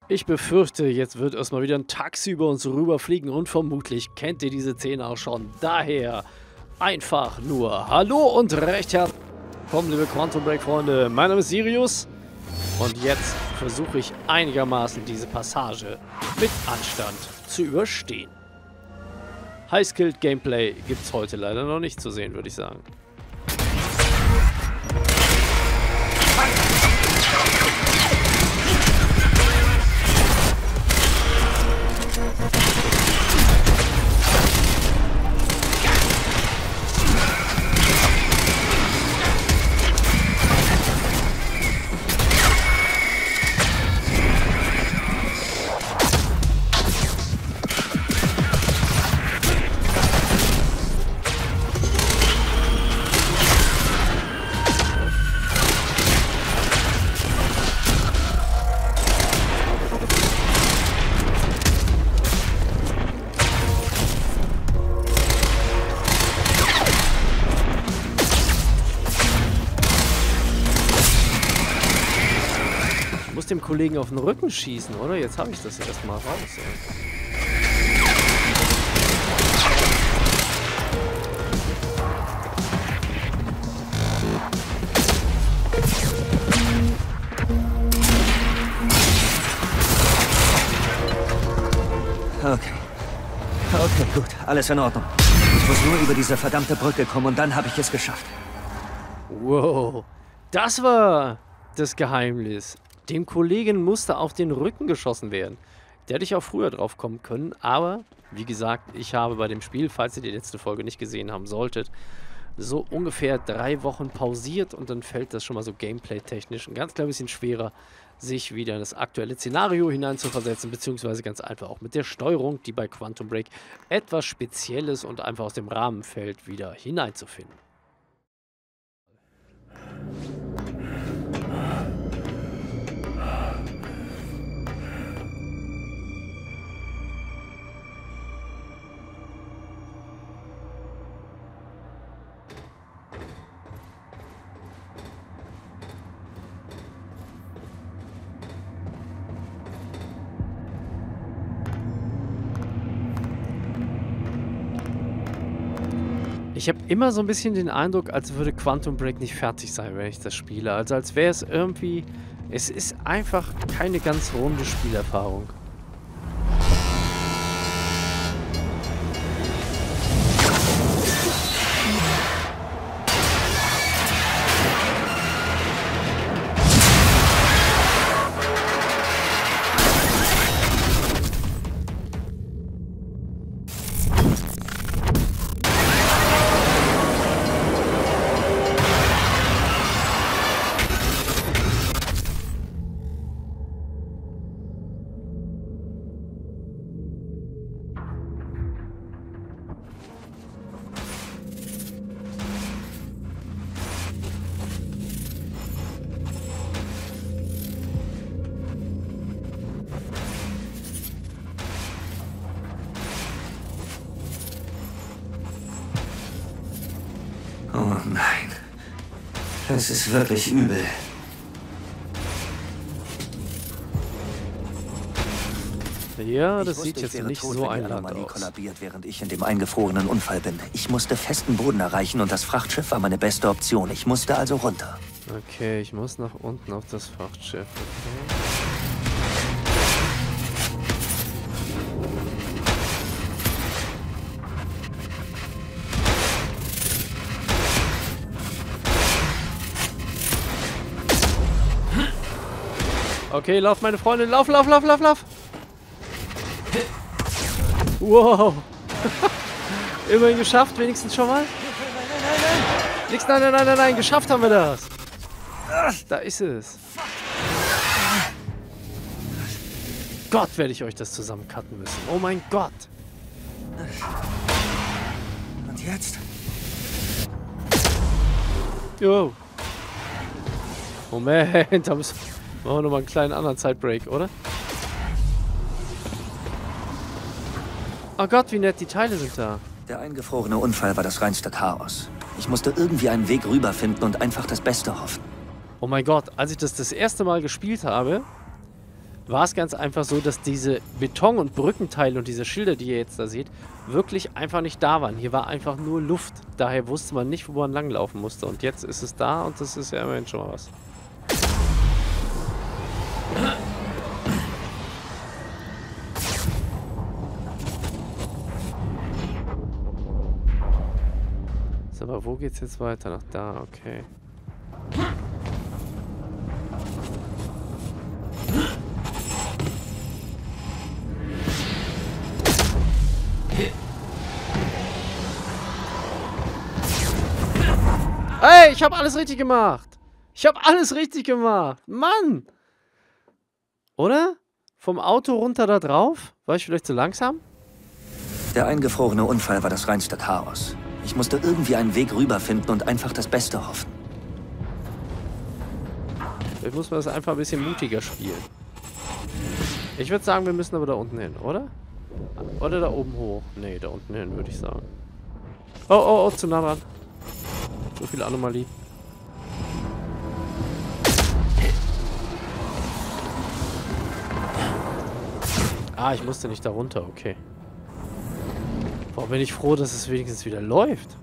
Ich befürchte, jetzt wird erstmal wieder ein Taxi über uns rüberfliegen und vermutlich kennt ihr diese Szene auch schon. Daher einfach nur Hallo und recht herzlich willkommen, liebe Quantum Break Freunde. Mein Name ist Sirius und jetzt versuche ich einigermaßen diese Passage mit Anstand zu überstehen. High-Skilled Gameplay gibt es heute leider noch nicht zu sehen, würde ich sagen. Dem Kollegen auf den Rücken schießen, oder? Jetzt habe ich das erstmal raus. Okay, gut. Alles in Ordnung. Ich muss nur über diese verdammte Brücke kommen und dann habe ich es geschafft. Wow, das war das Geheimnis. Dem Kollegen musste auf den Rücken geschossen werden. Der hätte ich auch früher drauf kommen können, aber wie gesagt, ich habe bei dem Spiel, falls ihr die letzte Folge nicht gesehen haben solltet, so ungefähr 3 Wochen pausiert und dann fällt das schon mal so gameplay-technisch ein ganz klein bisschen schwerer, sich wieder in das aktuelle Szenario hineinzuversetzen, beziehungsweise ganz einfach auch mit der Steuerung, die bei Quantum Break etwas speziell ist und einfach aus dem Rahmen fällt, wieder hineinzufinden. Ich habe immer so ein bisschen den Eindruck, als würde Quantum Break nicht fertig sein, wenn ich das spiele. Also als wäre es irgendwie... Es ist einfach keine ganz runde Spielerfahrung. Oh nein. Das ist wirklich übel. Ja, das sieht jetzt nicht so einladend aus. Kollabiert, während ich in dem eingefrorenen Unfall bin. Ich musste festen Boden erreichen und das Frachtschiff war meine beste Option. Ich musste also runter. Okay, ich muss nach unten auf das Frachtschiff. Okay. Okay, lauf, meine Freundin. Lauf, lauf, lauf, lauf, lauf. Wow. Immerhin geschafft, wenigstens schon mal. Nix, nein, nein, nein, nein, nein. Geschafft haben wir das. Da ist es. Gott, werde ich euch das zusammen cutten müssen. Oh mein Gott. Und jetzt? Jo. Moment, da müssen machen wir nochmal einen kleinen anderen Zeitbreak, oder? Oh Gott, wie nett, die Teile sind da. Der eingefrorene Unfall war das reinste Chaos. Ich musste irgendwie einen Weg rüberfinden und einfach das Beste hoffen. Oh mein Gott, als ich das erste Mal gespielt habe, war es ganz einfach so, dass diese Beton- und Brückenteile und diese Schilder, die ihr jetzt da seht, wirklich einfach nicht da waren. Hier war einfach nur Luft. Daher wusste man nicht, wo man langlaufen musste. Und jetzt ist es da und das ist ja immerhin schon mal was. So, aber wo geht's jetzt weiter? Nach da, okay. Ey, ich habe alles richtig gemacht. Ich habe alles richtig gemacht. Mann! Oder? Vom Auto runter da drauf? War ich vielleicht zu langsam? Der eingefrorene Unfall war das reinste Chaos. Ich musste irgendwie einen Weg rüberfinden und einfach das Beste hoffen. Vielleicht muss man das einfach ein bisschen mutiger spielen. Ich würde sagen, wir müssen aber da unten hin, oder? Oder da oben hoch? Nee, da unten hin, würde ich sagen. Oh, oh, oh, zu nah dran. So viel Anomalie. Ah, ich musste nicht da runter, okay. Boah, bin ich froh, dass es wenigstens wieder läuft.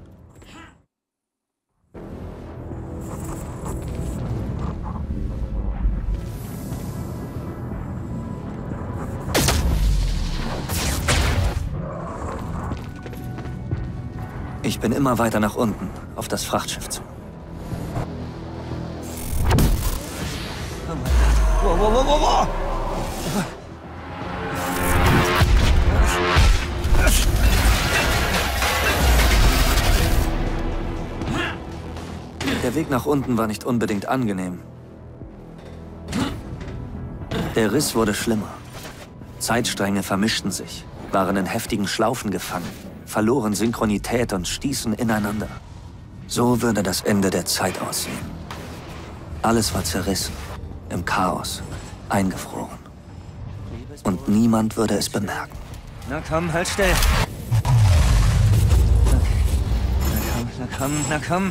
Ich bin immer weiter nach unten, auf das Frachtschiff zu. Oh mein Gott. Wow, wow, wow, wow, wow. Der Weg nach unten war nicht unbedingt angenehm. Der Riss wurde schlimmer. Zeitstränge vermischten sich, waren in heftigen Schlaufen gefangen, verloren Synchronität und stießen ineinander. So würde das Ende der Zeit aussehen. Alles war zerrissen, im Chaos, eingefroren. Und niemand würde es bemerken. Na komm, halt still. Okay. Na komm, na komm.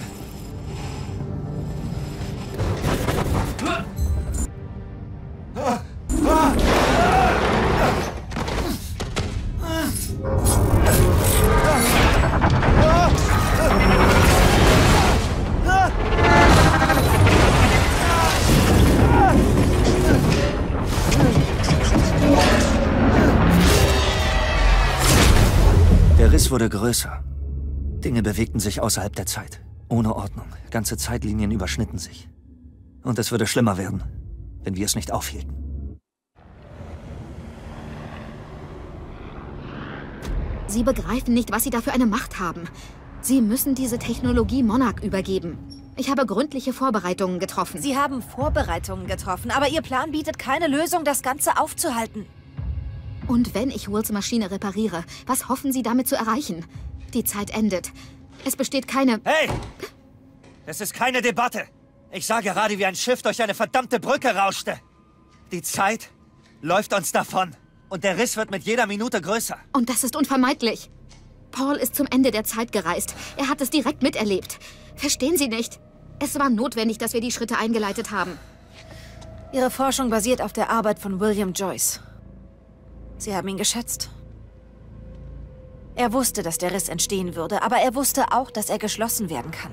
Der Riss wurde größer. Dinge bewegten sich außerhalb der Zeit. Ohne Ordnung. Ganze Zeitlinien überschnitten sich. Und es würde schlimmer werden, wenn wir es nicht aufhielten. Sie begreifen nicht, was Sie da für eine Macht haben. Sie müssen diese Technologie Monarch übergeben. Ich habe gründliche Vorbereitungen getroffen. Sie haben Vorbereitungen getroffen, aber Ihr Plan bietet keine Lösung, das Ganze aufzuhalten. Und wenn ich Wills Maschine repariere, was hoffen Sie damit zu erreichen? Die Zeit endet. Es besteht keine... Hey! Es ist keine Debatte. Ich sah gerade, wie ein Schiff durch eine verdammte Brücke rauschte. Die Zeit läuft uns davon. Und der Riss wird mit jeder Minute größer. Und das ist unvermeidlich. Paul ist zum Ende der Zeit gereist. Er hat es direkt miterlebt. Verstehen Sie nicht? Es war notwendig, dass wir die Schritte eingeleitet haben. Ihre Forschung basiert auf der Arbeit von William Joyce. Sie haben ihn geschätzt. Er wusste, dass der Riss entstehen würde, aber er wusste auch, dass er geschlossen werden kann.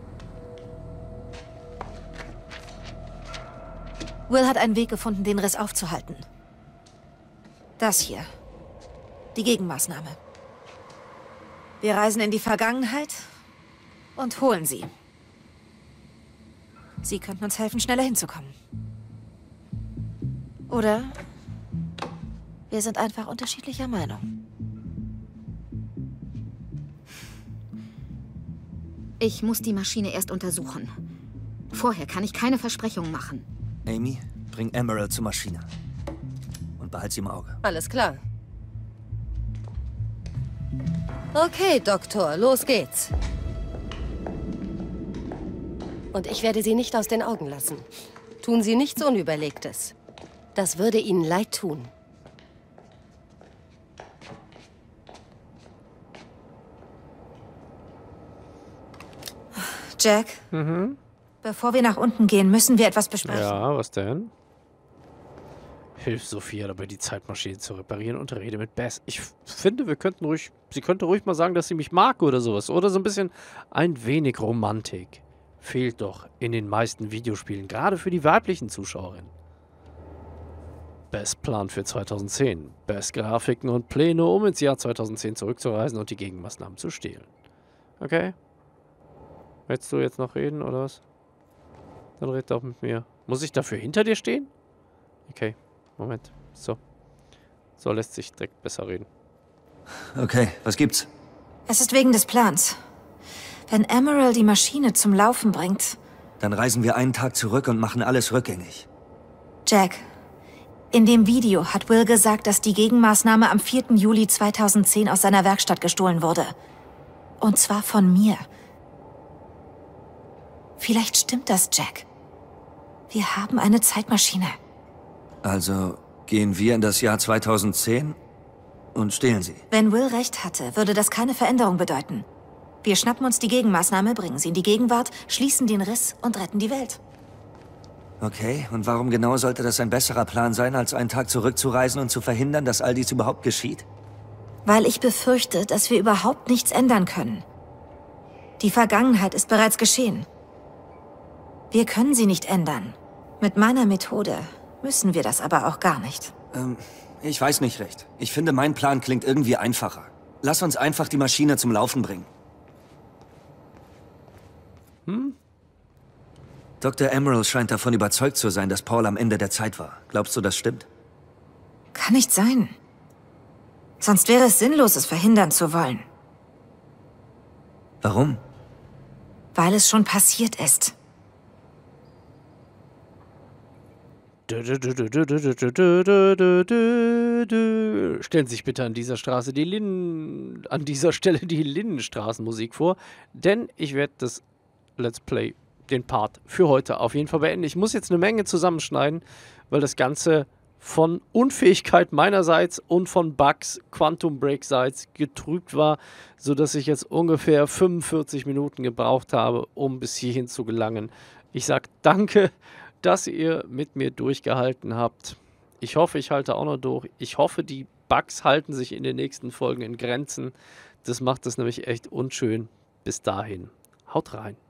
Will hat einen Weg gefunden, den Riss aufzuhalten. Das hier. Die Gegenmaßnahme. Wir reisen in die Vergangenheit und holen sie. Sie könnten uns helfen, schneller hinzukommen. Oder wir sind einfach unterschiedlicher Meinung. Ich muss die Maschine erst untersuchen. Vorher kann ich keine Versprechungen machen. Amy, bring Emerald zur Maschine. Und behalt sie im Auge. Alles klar. Okay, Doktor, los geht's. Und ich werde Sie nicht aus den Augen lassen. Tun Sie nichts Unüberlegtes. Das würde Ihnen leid tun. Jack, bevor wir nach unten gehen, müssen wir etwas besprechen. Ja, was denn? Hilf Sophia dabei, die Zeitmaschine zu reparieren und rede mit Bess. Ich finde, sie könnte ruhig mal sagen, dass sie mich mag oder sowas. Oder so ein wenig Romantik. Fehlt doch in den meisten Videospielen, gerade für die weiblichen Zuschauerinnen. Bess Plan für 2010. Bess Grafiken und Pläne, um ins Jahr 2010 zurückzureisen und die Gegenmaßnahmen zu stehlen. Okay. Willst du jetzt noch reden, oder was? Dann red doch mit mir. Muss ich dafür hinter dir stehen? Okay. Moment. So. So lässt sich direkt besser reden. Okay, was gibt's? Es ist wegen des Plans. Wenn Emerald die Maschine zum Laufen bringt... Dann reisen wir einen Tag zurück und machen alles rückgängig. Jack, in dem Video hat Will gesagt, dass die Gegenmaßnahme am 4. Juli 2010 aus seiner Werkstatt gestohlen wurde. Und zwar von mir. Vielleicht stimmt das, Jack. Wir haben eine Zeitmaschine. Also gehen wir in das Jahr 2010 und stehlen sie. Wenn Will recht hatte, würde das keine Veränderung bedeuten. Wir schnappen uns die Gegenmaßnahme, bringen sie in die Gegenwart, schließen den Riss und retten die Welt. Okay, und warum genau sollte das ein besserer Plan sein, als einen Tag zurückzureisen und zu verhindern, dass all dies überhaupt geschieht? Weil ich befürchte, dass wir überhaupt nichts ändern können. Die Vergangenheit ist bereits geschehen. Wir können sie nicht ändern. Mit meiner Methode müssen wir das aber auch gar nicht. Ich weiß nicht recht. Ich finde, mein Plan klingt irgendwie einfacher. Lass uns einfach die Maschine zum Laufen bringen. Dr. Emerald scheint davon überzeugt zu sein, dass Paul am Ende der Zeit war. Glaubst du, das stimmt? Kann nicht sein. Sonst wäre es sinnlos, es verhindern zu wollen. Warum? Weil es schon passiert ist. Stellen Sie sich bitte an dieser Stelle die Lindenstraßenmusik vor, denn ich werde das Let's Play, den Part für heute auf jeden Fall beenden. Ich muss jetzt eine Menge zusammenschneiden, weil das Ganze von Unfähigkeit meinerseits und von Bugs Quantum Break-seits getrübt war, sodass ich jetzt ungefähr 45 Minuten gebraucht habe, um bis hierhin zu gelangen. Ich sage danke, dass ihr mit mir durchgehalten habt. Ich hoffe, ich halte auch noch durch. Ich hoffe, die Bugs halten sich in den nächsten Folgen in Grenzen. Das macht es nämlich echt unschön. Bis dahin, haut rein.